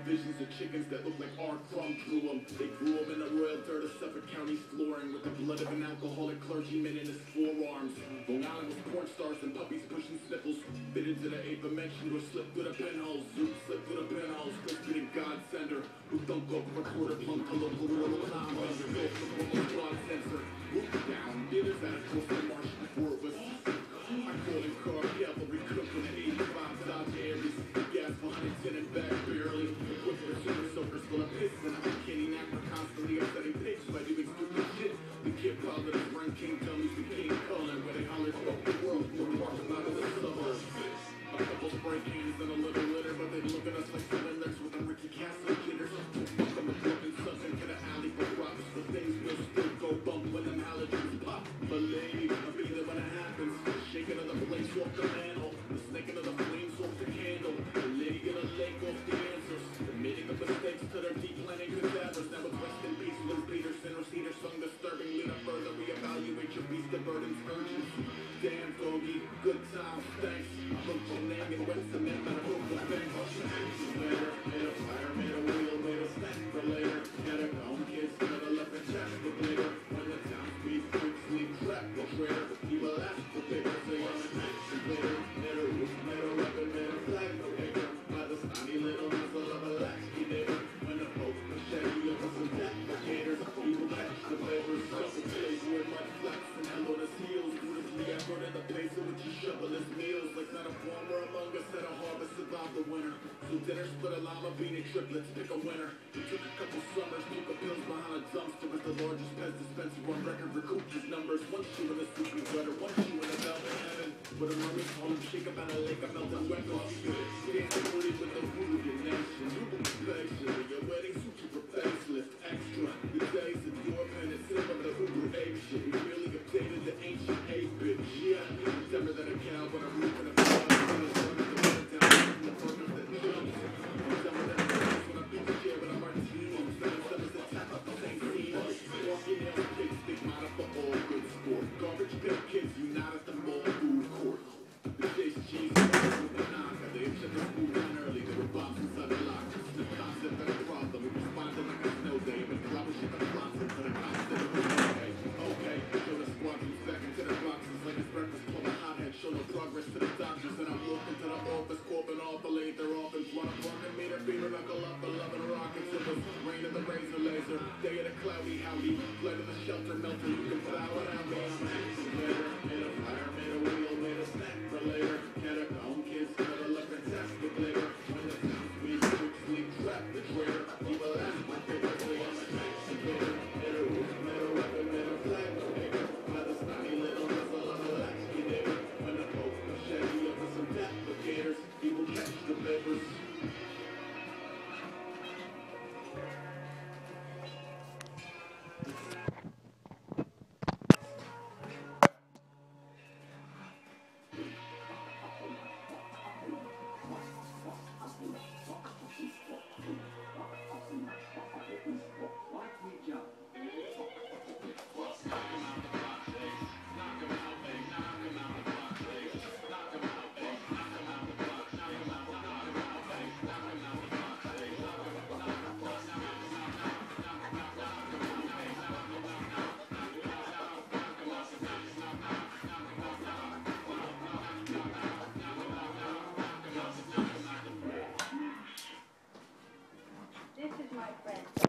visions of chickens that look like R. Crumb drew them. They grew them in the royal dirt of Suffolk County's flooring with the blood of an alcoholic clergyman in his forearms. Long Island was porn stars and puppies pushing sniffles. Fit into the eighth dimension or slip through the pinholes. Zoom slip through the pinholes. Crispy God sender who don't go from recorder plumb to local world time. Go from the broad sensor. Whoop down. Dinners at a coastal marsh. Wordless. I call him car cavalry cook with an 85 Dodge Aries. Gas for Huntington and back barely. Equipped with super soakers full of piss and I'm kidding after constantly upsetting pigs by doing stupid shit. The kid father of Run King dummies the king calling where they hollered fuck the world. We're walking out of the suburbs. A couple spray cans and a little litter, but they look at us like cylinders with a Ricky Castle jitters. Fuck them a broken suck into the alley for props. The things will still go bump when them halogens pop. Believe I'll be there when it happens. Shaking of the place off the mantle. The snaking of the flames off the candle. The lady in a lake off the answers. Admitting the mistakes to their deep planning cadavers. Now with rest in peace, Liz Peterson or Cedar sung disturbingly to further reevaluate your beast of burdens urgency. Damn doggy, good times, thanks. I hooked your name and went cement and I hope the thing. Later, made a fire, made a wheel, made a snack for later. Had a gone kids, got a left and chat for later. When the town speeds, quick sleep, trap the trader. He will ask for paper, say I'm an action later. Made a roof, made a weapon, made a flag for paper. By the snotty little muzzle of a latchkey neighbor. When the boat machete of some applicators. He will catch the flavors, suffocate with much flax and hell on his heels. Beautifully effort in the place in which he shovel his meals. Like not a farmer among us at a harvest survived the winter. So dinner split a llama bean and triplets, pick a winner. It took a couple summers, took a pills behind a dumpster. Was the largest pest dispenser on record, recouped his numbers. One shoe in a soupy gutter, one shoe in a velvet heaven. With a mummy call him shake up out a lake, I melt a weapon. Dancing booty with the voodoo nation. Ruben perfection, your wedding suit you for facelift. Extra, the days of your pen and sip of the Uber ape shit. We really updated the ancient 8-bit, yeah. Dumber than a cow, but I'm moving a fly. Garbage pail kids unite at the mall food court. The chase cheese with the knocker. They shut the school down early. They were bombs inside the lockers. The concept of the problem. We responded like a snow day. But collaboration of closet for the concept of okay. Okay. Show the squad who's back into the boxes like it's breakfast club. A hothead show no progress to the doctors. And I'm walking to the office, corping off the late. They're off in front of fucking me. Their fever knuckle up the love and rockets. It was rain of the razor laser. Day of the cloudy howdy. Blood of the shelter melting. You can fly without me. I'm an action later. Made a fire, made a wheel, made a snack for later. Had a gone kids, got a left and fantastic later. When the town speeds, quick sleep, trap the trader. He will ask my paper, say I'm an action later. Made a roof, made a weapon, made a flag for paper. By the snotty little muzzle of a latchkey neighbor. When the boat machete up to some applicators, he will catch the papers. This is my friend.